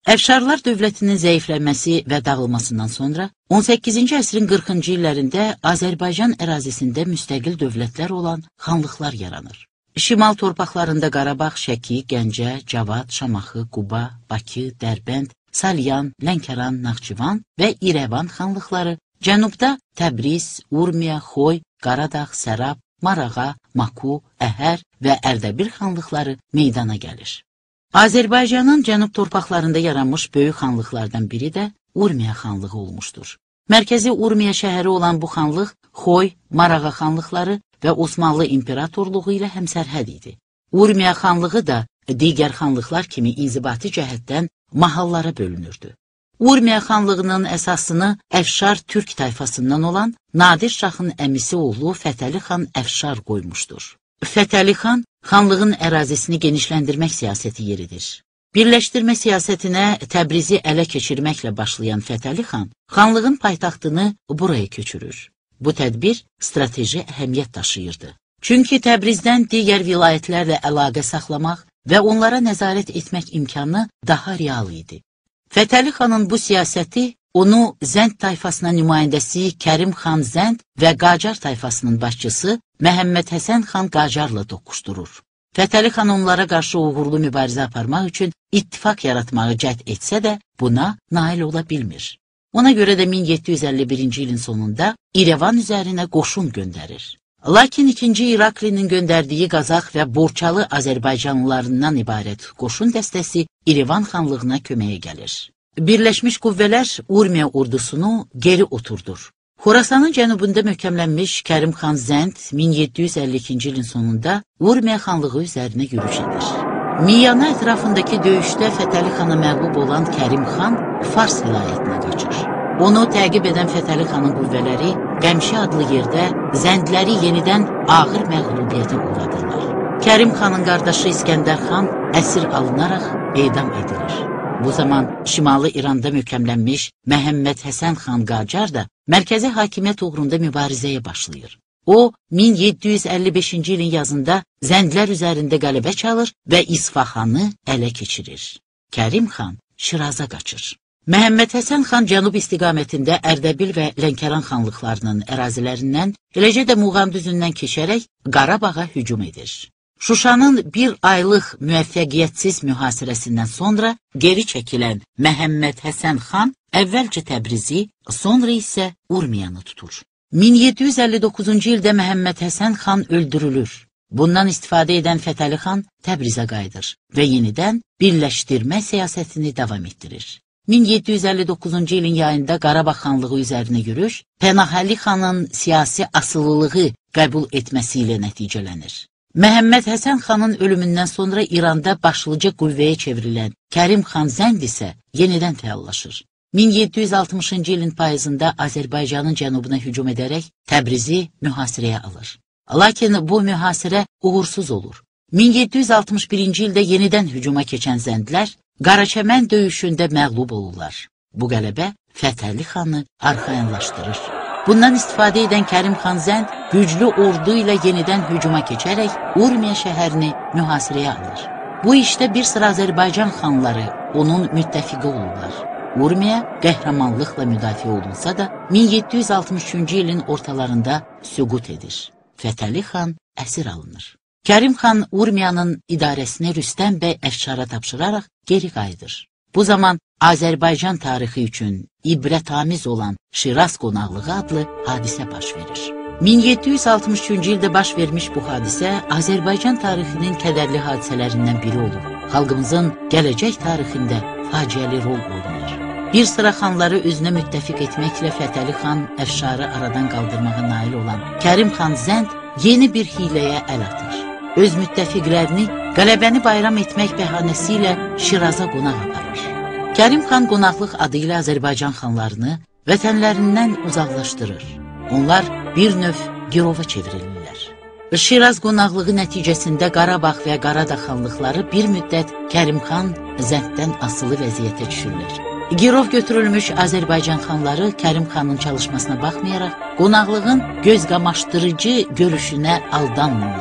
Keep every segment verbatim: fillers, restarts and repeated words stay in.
Əfşarlar dövlətinin zəifləməsi və dağılmasından sonra on səkkizinci əsrin qırxıncı illərində Azərbaycan ərazisində müstəqil dövlətlər olan xanlıqlar yaranır. Şimal torpaqlarında Qarabağ, Şəki, Gəncə, Cavad, Şamaxı, Quba, Bakı, Dərbənd, Salyan, Lənkəran, Naxçıvan və İrəvan xanlıqları, cənubda Təbriz, Urmiya, Xoy, Qaradağ, Sərab, Marağa, Maku, Əhər və Ərdəbil xanlıqları meydana gəlir. Azərbaycanın cənub torpaqlarında yaranmış böyük xanlıqlardan biri də Urmiya xanlığı olmuşdur. Mərkəzi Urmiya şəhəri olan bu xanlıq Xoy, Marağa xanlıqları və Osmanlı İmperatorluğu ilə həmsərhəd idi. Urmiya xanlığı da digər xanlıqlar kimi inzibati cəhətdən mahallara bölünürdü. Urmiya xanlığının əsasını Əfşar Türk tayfasından olan Nadir Şahın əmisi oğlu Fətəli xan Əfşar qoymuşdur. Fətəli xan, xanlığın ərazisini genişləndirmək siyasəti yeridir. Birləşdirmə siyasətinə Təbrizi ələ keçirməklə başlayan Fətəli xan, xanlığın paytaxtını buraya köçürür. Bu tədbir strateji əhəmiyyət daşıyırdı. Çünki Təbrizdən digər vilayətlərlə əlaqə saxlamaq və onlara nəzarət etmək imkanı daha real idi. Fətəli xanın bu siyasəti onu Zənd tayfasına nümayəndəsi Kərim xan Zənd və Qacar tayfasının başçısı Məhəmməd Həsən xan Qacarla toqquşdurur. Fətəli xan onlara qarşı uğurlu mübarizə aparmaq üçün ittifaq yaratmağı cəhd etsə də buna nail ola bilmir. Ona görə də min yeddi yüz əlli birinci ilin sonunda İrəvan üzərinə qoşun göndərir. Lakin ikinci İraklinin göndərdiyi Qazax və Borçalı Azərbaycanlılarından ibarət qoşun dəstəsi İrəvan xanlığına köməyə gəlir. Birləşmiş qüvvələr Urmiya ordusunu geri oturdur. Xorasanın cənubunda möhkəmlənmiş Kərim xan Zənd min yeddi yüz əlli ikinci ilin sonunda Urmiya xanlığı üzərinə yürüş edir. Miyana ətrafındakı döyüşdə Fətəli xana məğlub olan Kərim xan Fars vilayətinə qaçır. Onu təqib edən Fətəli xanın qüvvələri Qəmşi adlı yerdə Zəndləri yenidən ağır məğlubiyyətə uğradırlar. Kərim xanın qardaşı İskəndər xan əsir alınaraq edam edilir. Bu zaman Şimalı İranda möhkəmlənmiş Məhəmməd Həsən xan Qacar da mərkəzi hakimiyyət uğrunda mübarizəyə başlayır. O, min yeddi yüz əlli beşinci ilin yazında Zəndlər üzərində qələbə çalır və İsfahanı ələ keçirir. Kərim xan Şiraza qaçır. Məhəmməd Həsən xan cənub istiqamətində Ərdəbil və Lənkəran xanlıqlarının ərazilərindən, eləcə də Muğan düzündən keçərək Qarabağa hücum edir. Şuşanın bir aylıq müvəffəqiyyətsiz mühasirəsindən sonra geri çəkilən Məhəmməd Həsən xan əvvəlcə Təbrizi, sonra isə Urmiyanı tutur. min yeddi yüz əlli doqquzuncu ildə Məhəmməd Həsən xan öldürülür. Bundan istifadə edən Fətəli xan Təbrizə qayıdır və yenidən birləşdirmə siyasətini davam etdirir. min yeddi yüz əlli doqquzuncu ilin yayında Qarabağ xanlığı üzərinə yürüş, Pənahəli xanın siyasi asılılığı qəbul etməsi ilə nəticələnir. Məhəmməd Həsən xanın ölümündən sonra İranda başlıca qüvvəyə çevrilən Kərim xan Zənd isə yenidən fəallaşır. min yeddi yüz altmışıncı ilin payızında Azərbaycanın cənubuna hücum edərək Təbrizi mühasirəyə alır. Lakin bu mühasirə uğursuz olur. min yeddi yüz altmış birinci ildə yenidən hücuma keçən Zəndlər Qaraçəmən döyüşündə məğlub olurlar. Bu qələbə Fətəli xanı arxayanlaşdırır. Bundan istifadə edən Kərim xan Zənd güclü ordu ilə yenidən hücuma keçərək Urmiya şəhərini mühasirəyə alır. Bu işdə bir sıra Azərbaycan xanları onun müttəfiqi olurlar. Urmiya qəhrəmanlıqla müdafiə olunsa da min yeddi yüz altmış üçüncü ilin ortalarında süqut edir. Fətəli xan əsir alınır. Kərim xan Urmiyanın idarəsini Rüstəm bəy Əfşara tapşıraraq geri qayıdır. Bu zaman Azərbaycan tarixi üçün ibrətamiz olan Şiraz qonaqlığı adlı hadisə baş verir. min yeddi yüz altmış üçüncü ildə baş vermiş bu hadisə Azərbaycan tarixinin kədərli hadisələrindən biri olur. Xalqımızın gələcək tarixində faciəli rol oynayır. Bir sıra xanları özünə müttəfiq etməklə Fətəli xan Əfşarı aradan qaldırmağa nail olan Kərim xan Zənd yeni bir hiləyə əl atır. Öz müttəfiqlərini qələbəni bayram etmək bəhanəsi ilə Şiraza qonaq aparır. Kərim xan qonaqlıq adı ilə Azərbaycan xanlarını vətənlərindən uzaqlaşdırır. Onlar bir növ girova çevrilirlər. Şiraz qonaqlığı nəticəsində Qarabağ və Qaradağ xanlıqları bir müddət Kərim xan Zənddən asılı vəziyyətə düşürlər. Girov götürülmüş Azərbaycan xanları Kərim xanın çalışmasına baxmayaraq qonaqlığın göz qamaşdırıcı görüşünə aldanmırlar.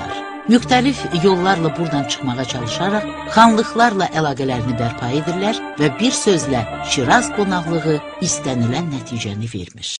müxtəlif yollarla buradan çıxmağa çalışaraq xanlıqlarla əlaqələrini bərpa edirlər və bir sözlə Şiraz qonaqlığı istənilən nəticəni vermiş.